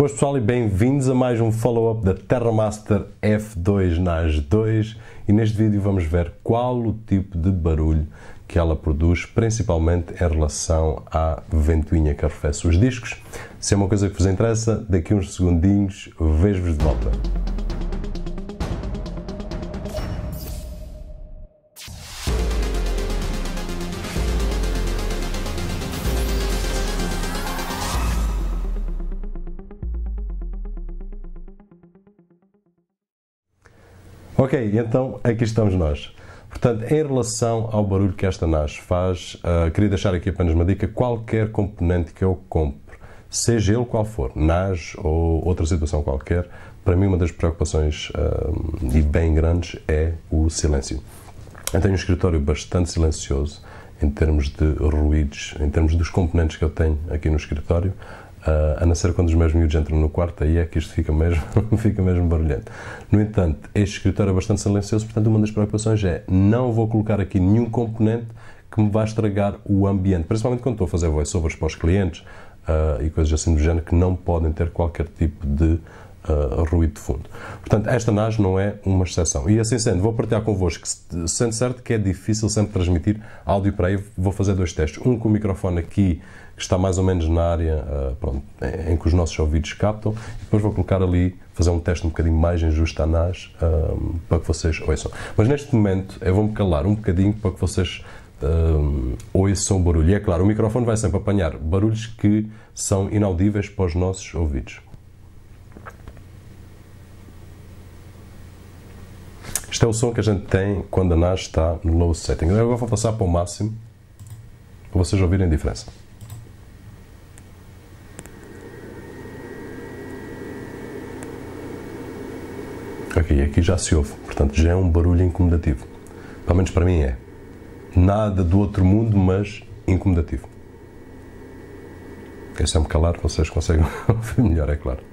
Boas pessoal e bem-vindos a mais um follow-up da TerraMaster F2 NAS 2 e neste vídeo vamos ver qual o tipo de barulho que ela produz, principalmente em relação à ventoinha que arrefece os discos. Se é uma coisa que vos interessa, daqui a uns segundinhos vejo-vos de volta. Ok, então aqui estamos nós. Portanto, em relação ao barulho que esta NAS faz, queria deixar aqui apenas uma dica: qualquer componente que eu compre, seja ele qual for, NAS ou outra situação qualquer, para mim uma das preocupações e bem grandes é o silêncio. Eu tenho um escritório bastante silencioso em termos de ruídos, em termos dos componentes que eu tenho aqui no escritório. A não ser quando os meus miúdos entram no quarto, aí é que isto fica mesmo barulhento. No entanto, este escritório é bastante silencioso, portanto uma das preocupações é: não vou colocar aqui nenhum componente que me vá estragar o ambiente, principalmente quando estou a fazer voiceovers para os clientes e coisas assim do género, que não podem ter qualquer tipo de ruído de fundo. Portanto, esta NAS não é uma exceção. E assim sendo, vou partilhar convosco que, sendo certo que é difícil sempre transmitir áudio para aí, vou fazer dois testes. Um com o microfone aqui, que está mais ou menos na área em que os nossos ouvidos captam, e depois vou colocar ali, fazer um teste um bocadinho mais injusto à NAS para que vocês ouçam. Mas neste momento eu vou-me calar um bocadinho para que vocês ouçam o barulho. E é claro, o microfone vai sempre apanhar barulhos que são inaudíveis para os nossos ouvidos. Este é o som que a gente tem quando a NAS está no low setting. Agora vou passar para o máximo para vocês ouvirem a diferença. Ok, aqui já se ouve, portanto já é um barulho incomodativo. Pelo menos para mim é. Nada do outro mundo, mas incomodativo. Ok, se eu me calar, vocês conseguem ouvir melhor, é claro.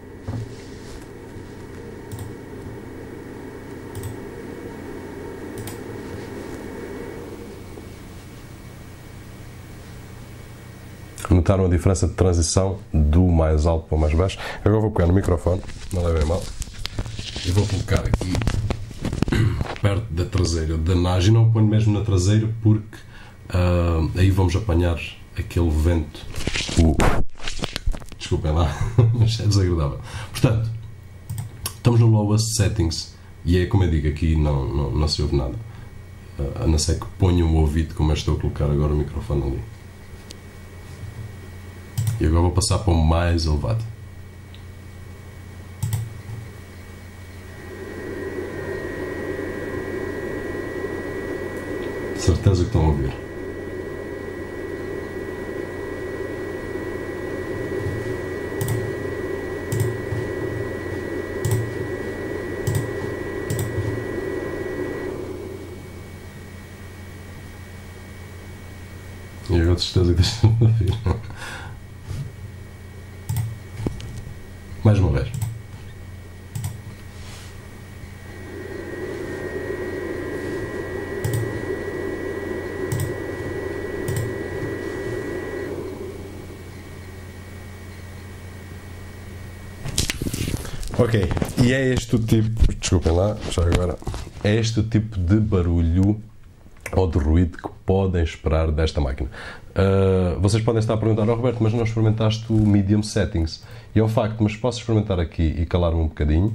Notaram a diferença de transição do mais alto para o mais baixo? Agora vou pegar no microfone, não levem mal, e vou colocar aqui perto da traseira da NAS, e não ponho mesmo na traseira porque aí vamos apanhar aquele vento. Desculpem lá, mas é desagradável. Portanto, estamos no lowest settings e é como eu digo, aqui não se ouve nada, a não ser que ponha um ouvido como eu estou a colocar agora o microfone ali. E agora vou passar para o mais elevado. Certeza que estão a ouvir. E agora de certeza que estão a ouvir. Mais uma vez. Ok, e é este o tipo, desculpem lá, já agora, é este o tipo de barulho ou de ruído que podem esperar desta máquina. Vocês podem estar a perguntar: oh, Roberto, mas não experimentaste o medium settings? E é um facto, mas posso experimentar aqui e calar-me um bocadinho.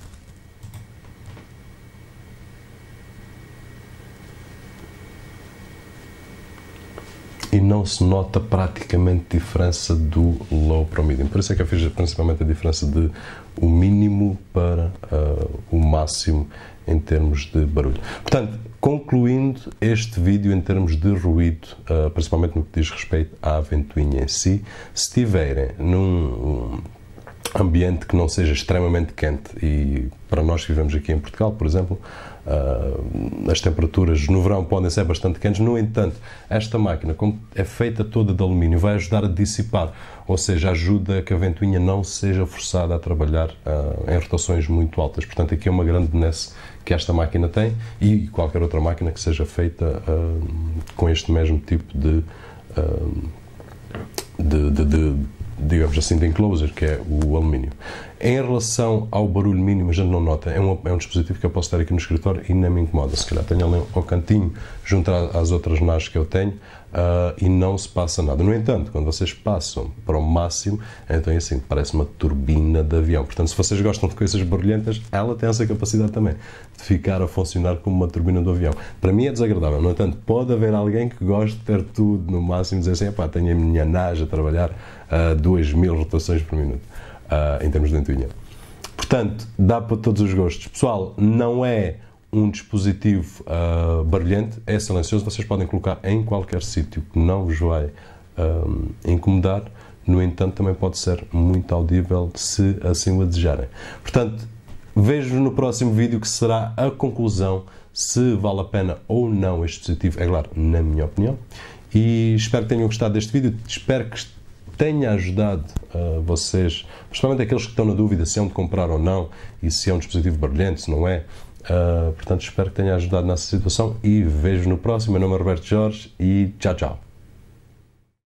E não se nota praticamente diferença do low para o medium. Por isso é que eu fiz principalmente a diferença de o mínimo para o máximo em termos de barulho. Portanto, concluindo este vídeo em termos de ruído, principalmente no que diz respeito à ventoinha em si, se estiverem num ambiente que não seja extremamente quente, e para nós que vivemos aqui em Portugal, por exemplo, as temperaturas no verão podem ser bastante quentes. No entanto, esta máquina, como é feita toda de alumínio, vai ajudar a dissipar, ou seja, ajuda a que a ventoinha não seja forçada a trabalhar em rotações muito altas. Portanto, aqui é uma grande benesse que esta máquina tem, e qualquer outra máquina que seja feita com este mesmo tipo de digamos assim, de enclosure, que é o alumínio. Em relação ao barulho mínimo, a gente não nota. É um dispositivo que eu posso ter aqui no escritório e não me incomoda. Se calhar tenho ali ao cantinho, junto às outras NAS que eu tenho, e não se passa nada. No entanto, quando vocês passam para o máximo, então é assim, parece uma turbina de avião. Portanto, se vocês gostam de coisas barulhentas, ela tem essa capacidade também, de ficar a funcionar como uma turbina do avião. Para mim é desagradável. No entanto, pode haver alguém que goste de ter tudo no máximo e dizer assim, epá, tenho a minha NAS a trabalhar a 2000 rotações por minuto, em termos de ventoinha. Portanto, dá para todos os gostos. Pessoal, não é um dispositivo barulhente, é silencioso, vocês podem colocar em qualquer sítio que não vos vai incomodar. No entanto, também pode ser muito audível se assim o desejarem. Portanto, vejo no próximo vídeo que será a conclusão se vale a pena ou não este dispositivo, é claro, na minha opinião. E espero que tenham gostado deste vídeo, espero que tenha ajudado vocês, principalmente aqueles que estão na dúvida se é de comprar ou não, e se é um dispositivo barulhento, se não é. Portanto, espero que tenha ajudado nessa situação e vejo no próximo. Meu nome é Roberto Jorge e tchau, tchau.